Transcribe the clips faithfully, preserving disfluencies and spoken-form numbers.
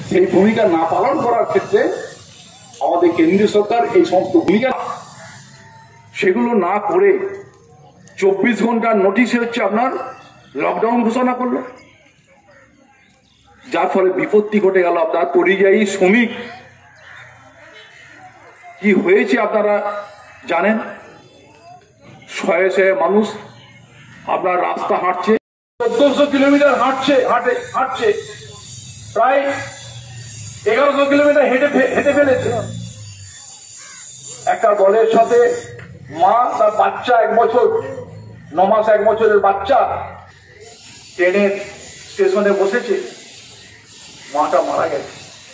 সেই ভূমিকা না পালন করার ক্ষেত্রে আমাদের কেন্দ্রীয় সরকার এই সমস্ত ভূমিকা সেগুলো না করে চব্বিশ ঘন্টার নোটিশে হচ্ছে আপনার লকডাউন ঘোষণা করলো, যার ফলে বিপত্তি ঘটে গেল। আপনার পরিযায়ী শ্রমিক কি হয়েছে আপনারা জানেন। শয়ে শয়ে মানুষ আপনার রাস্তা হাঁটছে, চোদ্দশো কিলোমিটার হাঁটছে হাঁটে হাঁটছে প্রায় এগারোশো কিলোমিটার হেঁটে হেঁটে ফেলেছে। একটা দলের সাথে মা তার বাচ্চা এক বছর ন মাস এক বছরের বাচ্চা ট্রেনের স্টেশনে বসেছে, মাটা মারা গেছে।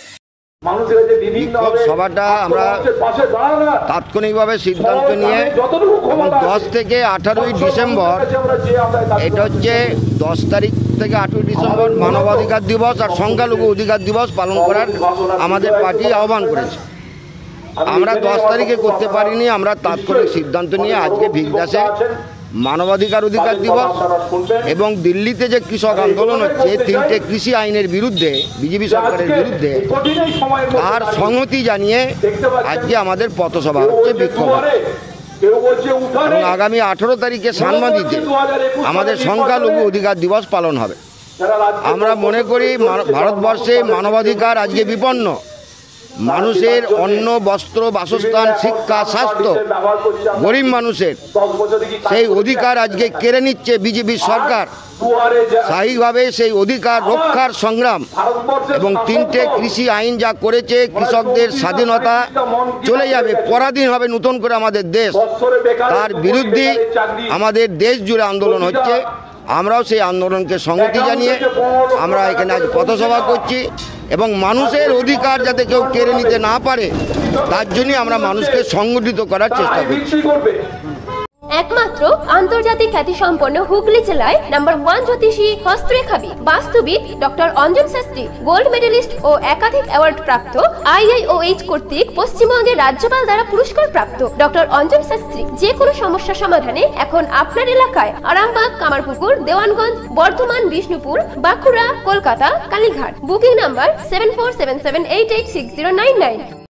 সভাটা আমরা তাৎক্ষণিকভাবে সিদ্ধান্ত নিয়ে এবং দশ থেকে আঠারোই ডিসেম্বর, এটা হচ্ছে দশ তারিখ থেকে আঠারোই ডিসেম্বর মানবাধিকার দিবস আর সংখ্যালঘু অধিকার দিবস পালন করার আমাদের পার্টি আহ্বান করেছে। আমরা দশ তারিখে করতে পারিনি, আমরা তাৎক্ষণিক সিদ্ধান্ত নিয়ে আজকে ভিগদাসে মানবাধিকার অধিকার দিবস এবং দিল্লিতে যে কৃষক আন্দোলন হচ্ছে তিনটে কৃষি আইনের বিরুদ্ধে, বিজেপি সরকারের বিরুদ্ধে, তার সংহতি জানিয়ে আজকে আমাদের পথসভা হচ্ছে, বিক্ষোভ। এবং আগামী আঠেরো তারিখে সাংবাদিকে আমাদের সংখ্যালঘু অধিকার দিবস পালন হবে। আমরা মনে করি ভারতবর্ষে মানবাধিকার আজকে বিপন্ন। মানুষের অন্ন, বস্ত্র, বাসস্থান, শিক্ষা, স্বাস্থ্য, গরিব মানুষের সেই অধিকার আজকে কেড়ে নিচ্ছে বিজেপি সরকার। স্থায়ীভাবে সেই অধিকার রক্ষার সংগ্রাম এবং তিনটে কৃষি আইন যা করেছে, কৃষকদের স্বাধীনতা চলে যাবে, পরাধীন হবে নতুন করে আমাদের দেশ, তার বিরুদ্ধে আমাদের দেশ জুড়ে আন্দোলন হচ্ছে। আমরাও সেই আন্দোলনকে সংহতি জানিয়ে আমরা এখানে আজ পথসভা করছি এবং মানুষের অধিকার যাতে কেউ কেড়ে নিতে না পারে তার জন্যই আমরা মানুষকে সংগঠিত করার চেষ্টা করছি। একমাত্র আন্তর্জাতিক খ্যাতি সম্পন্ন হুগলি জেলায় নাম্বার ওয়ান জ্যোতিষী হস্তরেখাবিদ বাস্তুবিদ doctor Anjan Shastri, gold medalist ও একাধিক অ্যাওয়ার্ড প্রাপ্ত, আইআইওএইচ কর্তৃক পশ্চিমবঙ্গের রাজ্যপাল দ্বারা পুরস্কার প্রাপ্ত ডক্টর অঞ্জন শাস্ত্রী যে কোনো সমস্যা সমাধানে এখন আপনার এলাকায় Arambagh, Kamarpukur, Dewanganj, Bardhaman, Bishnupur, Bankura, Kolkata, Kalighat. Booking number seven four seven seven eight eight six zero nine nine.